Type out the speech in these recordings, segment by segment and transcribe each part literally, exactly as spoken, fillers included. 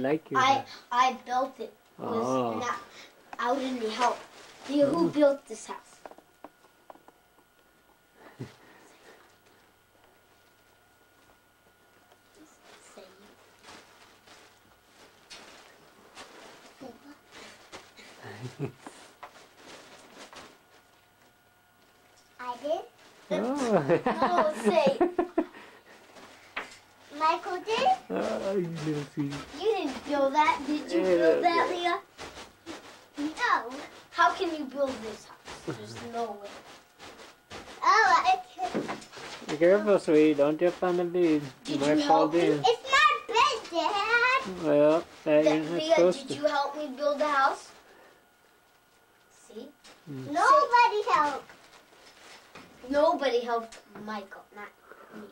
like your I house? I built it. It was Oh. not out any help. You, who built this house? I did. Oh. No, say. Michael did? Oh, you little sweetie. You didn't build that. Did you Yeah, build that, yeah. Leah? No. How can you build this house? There's no way. Oh, I can. Be careful, sweetie. Don't jump on the bed. Did you you might fall help me? down. It's not bed, Dad. Well, that Th- you're not Leah, supposed did to. you help me build the house? See? Mm. Nobody helped. Nobody helped Michael, not me.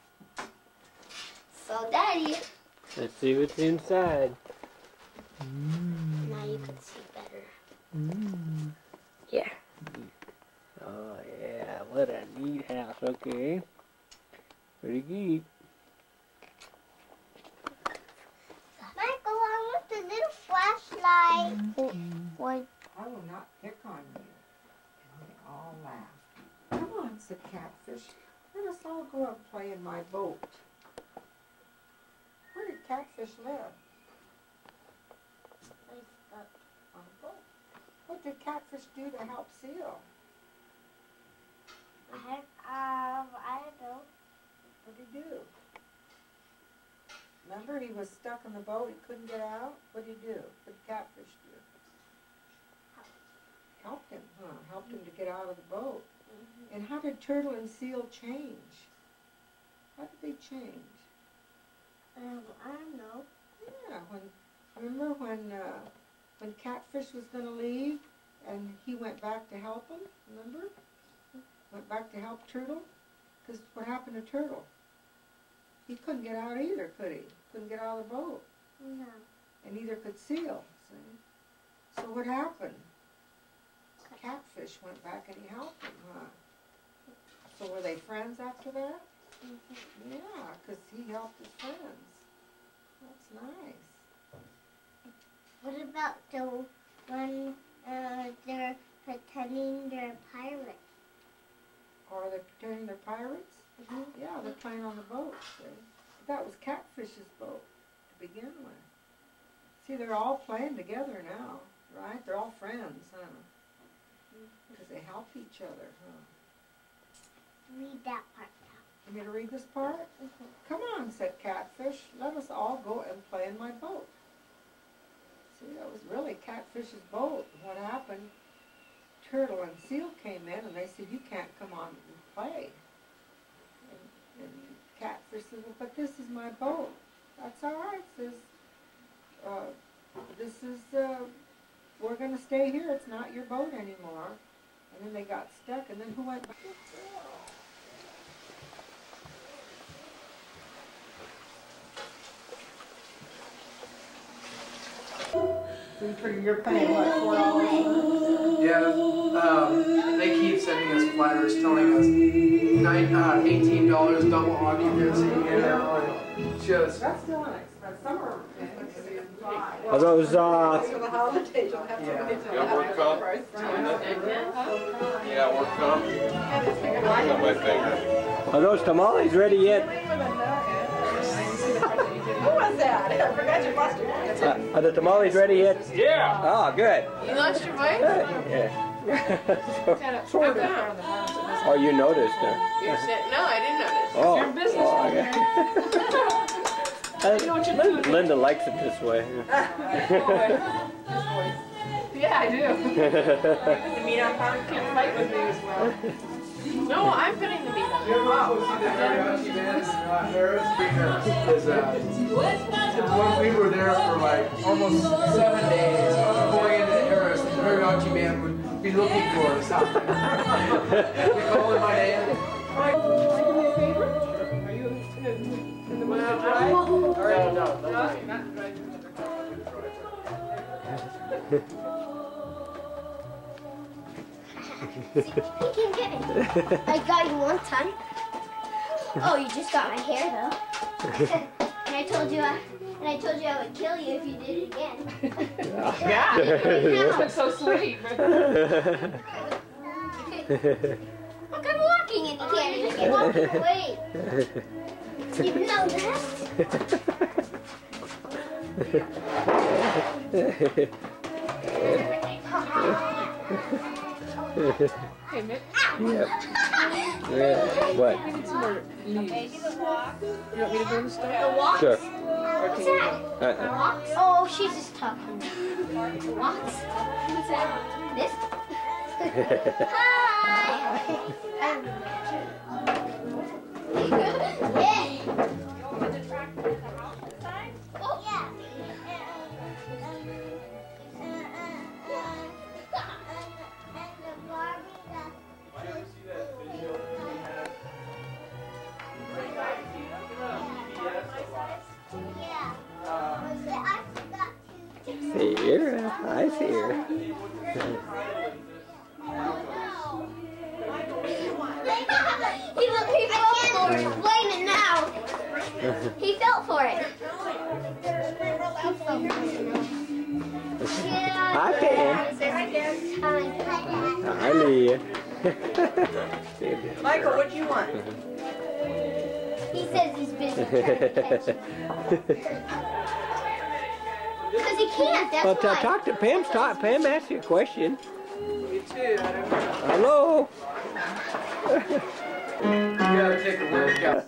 So, Daddy. Let's see what's inside. Mm. Now you can see better. Mm. Yeah. Oh yeah, what a neat house. Okay. Pretty good. Michael, I want the little flashlight. Mm-hmm. What? I will not pick on you. And they all laugh. Come on, said Catfish. Let us all go and play in my boat. Where did Catfish live? On a boat. What did Catfish do to help Seal? I, um, I don't know. What did he do? Remember, he was stuck in the boat. He couldn't get out. What did he do? What did Catfish do? Helped him, huh? Helped him to get out of the boat. Mm-hmm. And how did Turtle and Seal change? How did they change? Um, I don't know. Yeah, when remember when uh, when Catfish was going to leave, and he went back to help him. Remember? Went back to help Turtle. Because what happened to Turtle? He couldn't get out either, could he? Couldn't get out of the boat. No. And neither could Seal. See? So what happened? Catfish went back and he helped him, huh? So were they friends after that? Mm-hmm. Yeah, because he helped his friends. That's nice. What about the when uh, they're pretending they're pirates? Or they're pretending they're pirates? Mm-hmm. Yeah, they're playing on the boat, see? That was Catfish's boat to begin with. See, they're all playing together now, right? They're all friends, huh? Because they help each other, huh? Read that part now. You want me to read this part? Mm-hmm. Come on, said Catfish. Let us all go and play in my boat. See, that was really Catfish's boat. What happened? Turtle and Seal came in and they said, you can't come on and play. And, and Catfish said, well, but this is my boat. That's all right, says, uh, this is, uh, we're going to stay here. It's not your boat anymore. And then they got stuck, and then who went back? So you figure you're paying, what, four dollars? Yeah, um, they keep sending us flyers telling us nine, uh, eighteen dollars double occupancy, you know, and just... That's still an expense. Some are Are those, uh, for the holidays, you'll have to Yeah. get to Yeah, work comp. Yeah, work comp. Got my finger. are those tamales ready yet? Who was that? I forgot your mustard. Uh, are the tamales ready yet? Yeah. Oh, good. You lost your voice? Good. Yeah. so, sort of. Oh, you noticed her. You're sitting. No, I didn't notice. Oh. Your business. Oh, okay. Uh, Linda likes it this way. Yeah, I do. The meat on farm can't fight with me as well. No, I'm putting the meat on. You know what was the mariachi band in uh, Harris? Because uh, when we were there for like almost seven days, going into Harris, the mariachi band would be looking for us out there. We call him my dad. Are you a favorite? Are you in the middle of drive? No, no, no. No, you're not driving. See, he can get it. I got you one time. Oh, you just got my hair though. And I told you I, And I told you I would kill you if you did it again. Yeah. That's so sweet. Look, I'm walking and you can't even get walking away. You know that? Hey, Mick. Yep. Yeah. What? I need some more leaves. You want me to bring the stuff? The walks? Sure. Or What's can you- that? Uh-uh. Walks? Oh, she's just talking. Walks? What's that? This? Hi! Hey! Oh, yeah. See her. I see her. He, look, he fell for it. Explain it now. He fell for it. Yeah. Hi, Pam. Say hi, Dad. Hi, Leah. Michael, what do you want? He says he's busy trying to catch it. Because he can't, that's Well, why. talk to Pam. Talk. Pam asked you a question. Me too. I don't know. Hello. You gotta take a look out.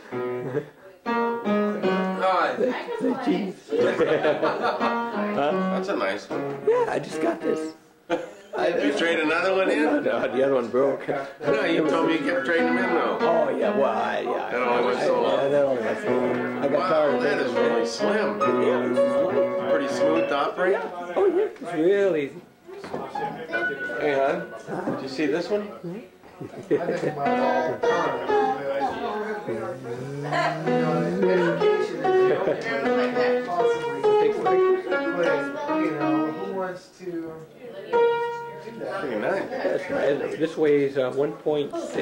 Hi. Say cheese. Huh? That's a nice one. Yeah, I just got this. You trade another one in? No, the other one broke. No, you told me you kept trading them in though. Oh yeah, well, I, yeah. That only went so I, long. yeah, that only went so long. I got Wow, tired of that is it. really slim. Yeah, this is light. Pretty smooth to operate. Oh yeah, it's real easy. Hey, hon, did you see this one? I think my car, you know, education is the only way possibly place, you know, who wants to do that? Pretty nice. That's right. This weighs uh, one point six.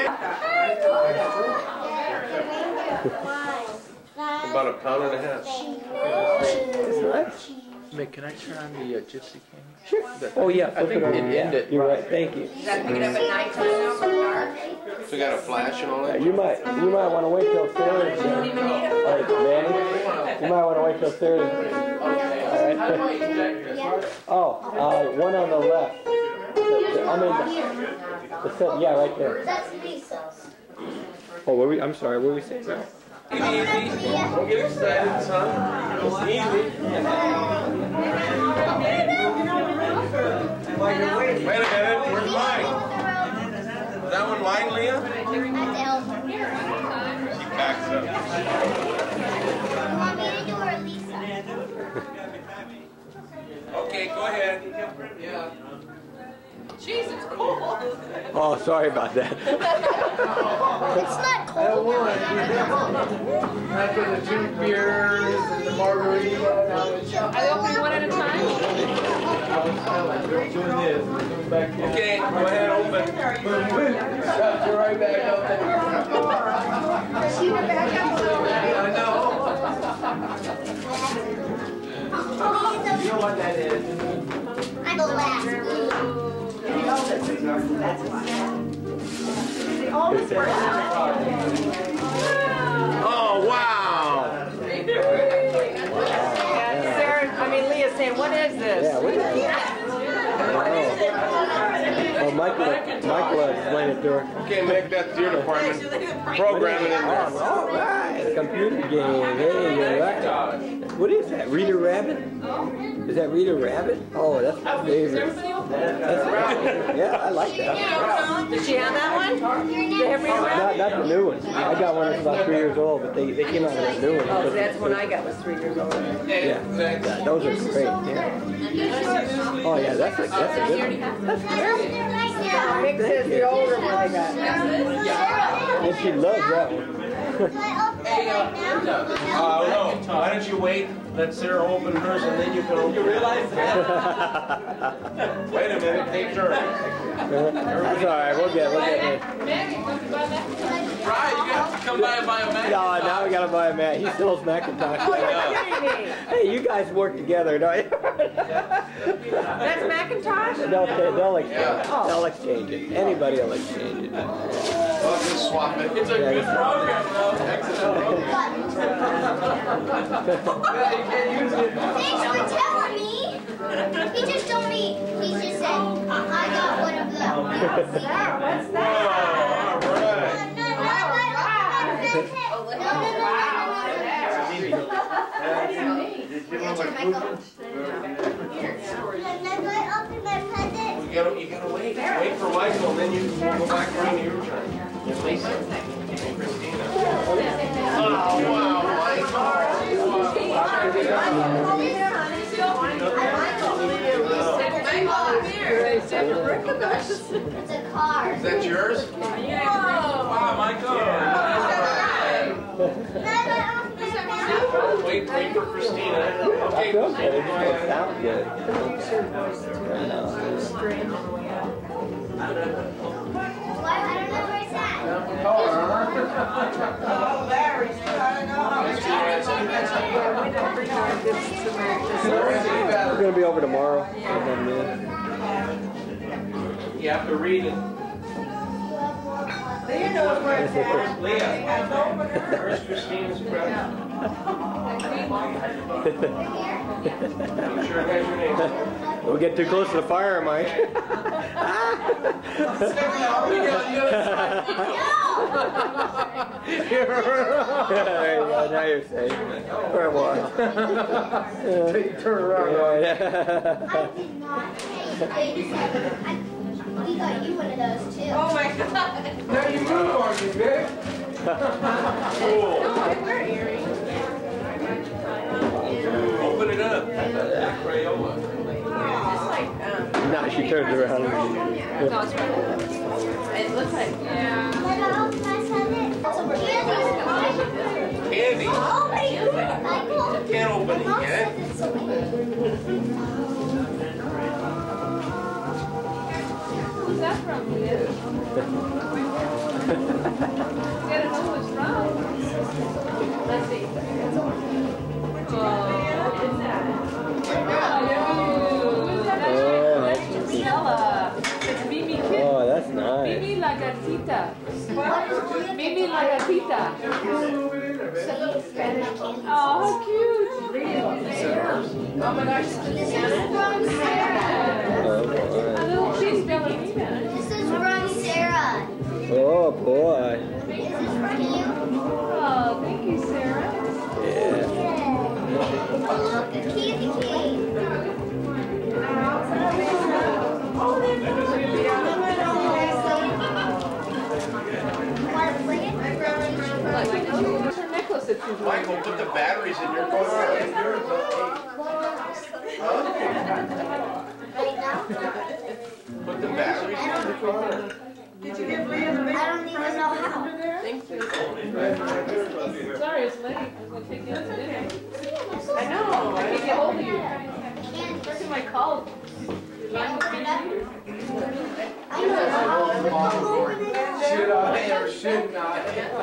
About a pound and a half. That's nice. Mick, can I turn on the uh, Gypsy King? Sure. Oh yeah, I flip think it over. it Yeah, ended. you're right. Thank you. Does that pick it up at night time now for dark? So you got a flash and all Uh, that? you might you might want to wait till Thursday. Don't even need it. Like Manny, you might want to wait till Thursday. All right. Oh, uh, one on the left. The, the, I mean, the, the set, yeah, right there. That's Lisa's. Oh, what were we? I'm sorry. What were we saying now? Don't get excited, son. It's easy. Wait a minute, where's mine? Is that one mine, Leah? That's Elmer. She packs up. You want me to do or Lisa? Okay, go ahead. Yeah. Jeez, it's cold. Oh, sorry about that. It's not cold. After the two beers and the margarita, now it's Are they opening one at a time? doing this, doing back here. Okay, go ahead, open. Shut you right back up there. I know. You know what that is? I go last. Oh, wow. Sarah, I mean Leah's saying, what is this? Yeah, what is that? Oh, Michael, Michael explained it to her. Okay, Mick, that's your department. Programming in there. Oh, all right, computer game. Hey, you're right. What is that? Reader Rabbit? Is that Reader Rabbit? Oh, that's my favorite. That's my favorite. Yeah, I like that. Did she have that one? Did they have Reader Rabbit? Not, not the new one. I got one that's about three years old, but they, they came out with a new one. Oh, that's when I got was three years old. Yeah, yeah, those are great. Yeah. Oh yeah, that's a that's a good one. That's great. Mick says the older one they got. And she loves that one. Hey, uh, Uh, no, why don't you wait, let Sarah open hers, and then you can open. You realize that? Wait a minute, take turns. That's all right. We'll get we'll get it. Right, you have to come gotta buy a, buy a Macintosh. No, now we gotta buy a Mac. He sells Macintosh. Hey, you guys work together, don't you? That's Macintosh? They'll, they'll exchange Yeah. it. They'll exchange it. Anybody will exchange it. Well, just swap it. It's a Yeah, good it's- program, though. Excellent program. Yeah, you can't use it. Thanks for telling me. He just told me. He just said, I got one of them. What's Oh, all right. No, no, no, no, no, no, no, no. You gotta, you gotta wait. Wait for Michael, and then you go back around to your turn. And Lisa. And Christina. Oh, wow, It's a car. Is that yours? Wow, Michael. Wait, wait for Christina. Okay, I feel good. It just sounds good. Why? I don't know where it's at. Oh, Larry, I don't know how much We're gonna be over tomorrow. You have to read it. Leah knows where it's at. Leah. It's over there. Where's Christina's present? Make sure it has your name. Don't get too close to the fire, Mike. There you go, now you're safe. For a while. Take your turn around. Yeah. I did not pay eighty-seven. I, we got you one of those too. Oh my god. Now you move on, you bitch. Cool. No, I wear earrings. Open it up. Crayola. Just like, um, Now she turns around. no, it's really, it looks like, yeah. Hello, can I send it? Some candy. Candy. Oh, wait, Michael. Can't open it Mom yet. said it's so weird. Who's that from, Leah? You gotta know who's from. Let's see. Oh, what is that? Who's that? That's Stella. It's Mimi Kid. Oh, that's nice. Mimi la gatita. Mimi la gatita. Oh, how cute. Oh my gosh, this is from Sarah. Oh, A little cheese ballerina. This is from Sarah. boy. Oh, boy. This is from you. Oh, thank you, Sarah. Yeah. Oh, look, a candy cane. Oh, there's a Want to play it? Where's her necklace that she's wearing? Michael, put the batteries in your car. Right now? Put the batteries in your car. Did you give Leah the I don't even know how. Thank you. Sorry, it's late. I was gonna take you out to dinner. I know. I can't get hold of you. Candy. First time I called. Your line was busy. I know how. Should I or should not?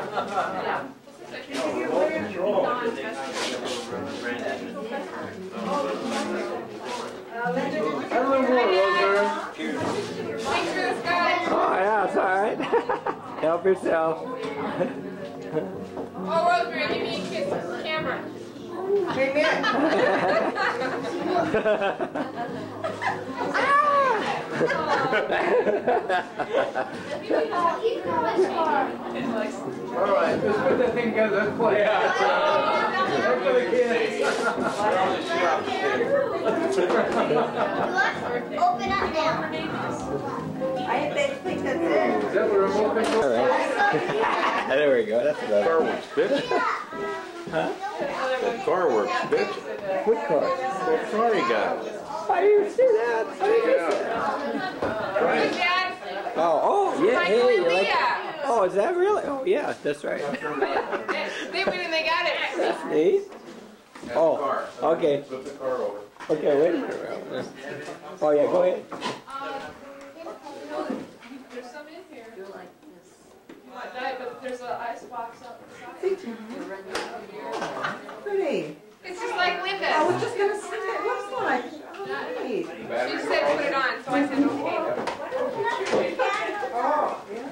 I really want Rosemary. Thanks for this, guys. Oh, yeah, it's all right. Help yourself. Oh, Rosemary, give me a kiss on the camera. Hey, Nick. All right, let's put that thing together. Let's play. Yeah. Look for the kids. Look, open up now. I think that's it. Is that the remote control? All right. There we go. That's Car better. works, bitch. Huh? That car works, bitch. What car? What car you got? I didn't see that. I didn't miss it. Hey, Dad. Oh, oh, yeah. Michael Hey, and you like Leah. Oh, is that really? Oh, yeah, that's right. They went and they got it. That's neat. That Oh, car. okay. Flip the car over. Okay, wait a minute. Oh, yeah, go ahead. There's some in here. You want Diet Coke? There's an ice box outside. Pretty. It's just like I Linda. was just gonna say, it looks like. Oh, neat. She said put it on, so I said okay. Oh, yeah.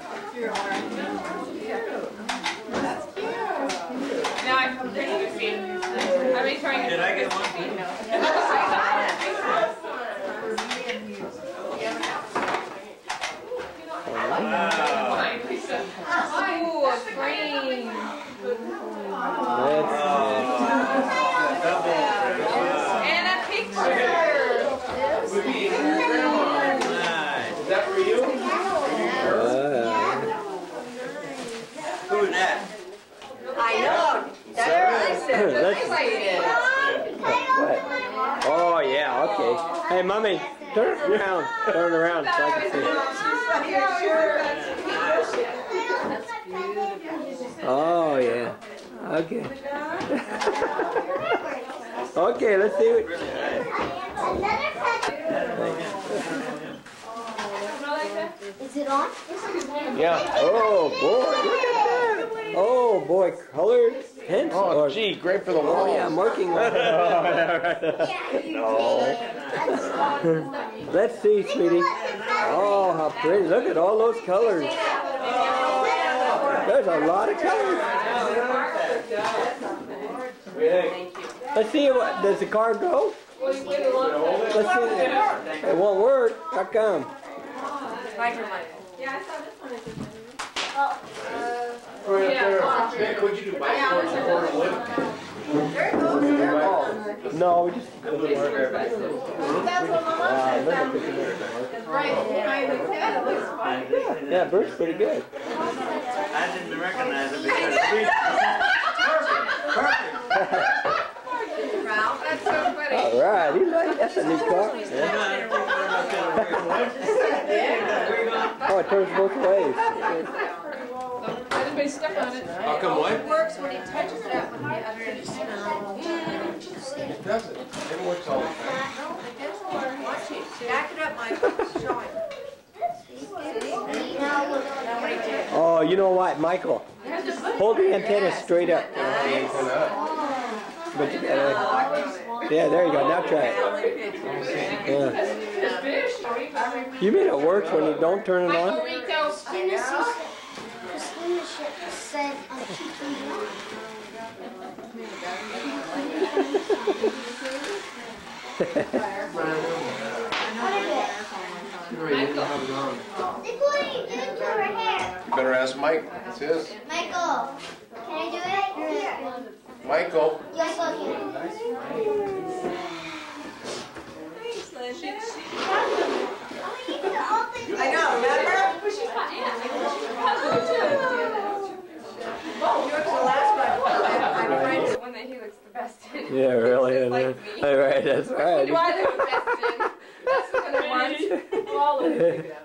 That's cute. Now I feel pretty good being. I've been trying to. Did I get one? Ooh, a frame. That's And a picture. Is that for you? uh, Who's that? I know. That's what I said. Let's- That's what? Oh yeah, okay. Hey, mommy, turn around, turn around so I can see. Oh yeah. Okay. Okay, let's see what. Is it on? Yeah. Oh boy, look at that. Oh boy, colored pencil. Oh, or- gee, great for the Oh wall. yeah, marking line. No. Let's see, sweetie. Oh, how pretty. Look at all those colors. There's a lot of colors. Let's see, what, does the car go? Let's see. It won't work. How come? Yeah, I saw this one. Nick, what'd you do? Buy sports or wood? No, we just. Uh, look at this. Yeah, Bert's pretty good. I didn't recognize it because Ralph, that's so funny. All right, he like that's a new car. Yeah. Oh, it turns both ways. Everybody stuck on it. How come what? It works when he touches it up with the other end. It doesn't. It works all the time. Back it up, Michael. Show him. Oh, you know what, Michael? Hold the antenna straight up. But you gotta, yeah, there you go. Now try it. Yeah. You mean it works when you don't turn it on? Rico. Christina said I'm keeping it on. What is it? Look what are you doing to her hair? You better ask Mike. It's his. Michael, can I do it? Here. Michael. Yes, I can. I know, remember? You're the last one. I'm afraid The one that he looks the best in. Yeah, really. Just And like then, me. all right, that's Which one do right. I look best in? That's the one I want. We'll all look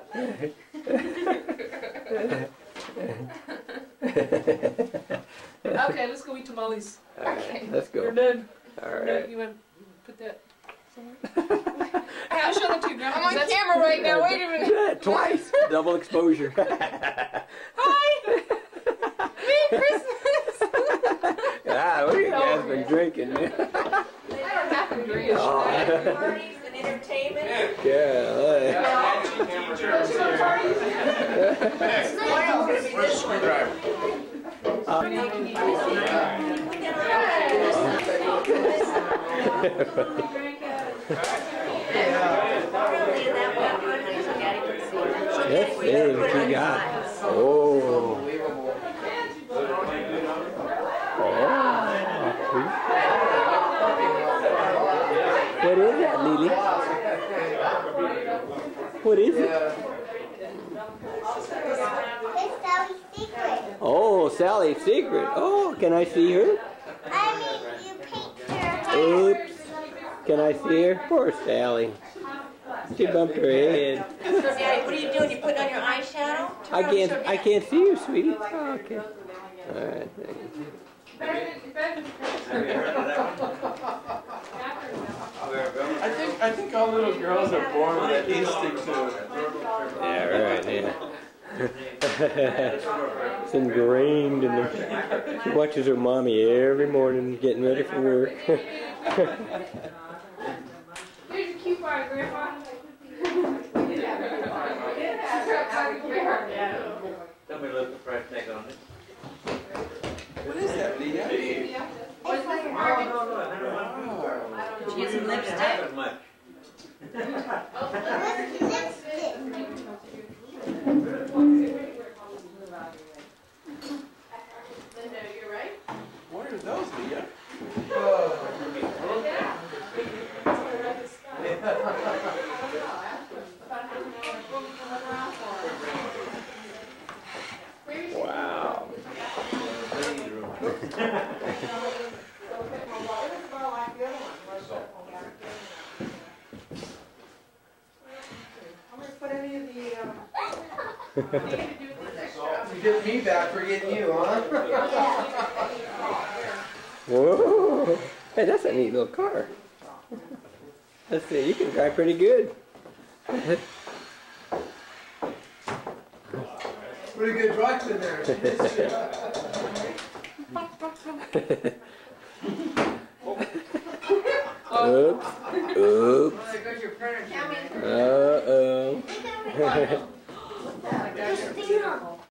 Okay, let's go eat tamales. All right, let's We're go. done. All right. You want to put that somewhere? Hey, I'll show them to you, Grandma. I'm on camera right now. Wait a minute. Twice. Double exposure. Hi. Merry Christmas. Ah, what have you guys been drinking, man? I don't have to drink. Oh. parties and entertainment. Yeah. Tomorrow's gonna be this one. Let's see what you got. Oh. Oh. What is that, Lily? What is it? It's Sally's secret. Oh, Sally's secret. Oh, can I see her? I mean, you paint your hair. Oops. Can I see her? Poor Sally. She bumped her head. So, Daddy, what are you doing? You putting on your eyeshadow? I can't. I can't see you, sweetie. Oh, okay. All right. Thank you. I think I think all little girls are born with that instinct to. Yeah. Right. Yeah. It's ingrained in them. She watches her mommy every morning getting ready for work. Here's a cute part, Grandpa. Tell me, look the price tag on it. What is that, Leah? What's like No, no, no, I don't want to. Get some lipstick. That much. You're right. What are those, Leah? Wow. I'm gonna put any of the, um, You get me back for getting you, huh? Whoa. Hey, that's a neat little car. Let's see, you can drive pretty good. Pretty good drive in there. Oops. Oops. there goes your printer. Uh-oh. Christina.